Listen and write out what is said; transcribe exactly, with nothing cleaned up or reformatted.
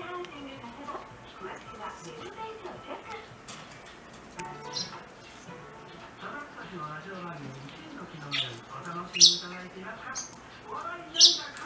ラジオ番組に金の木のようにお楽しみいただいていますか。笑い涙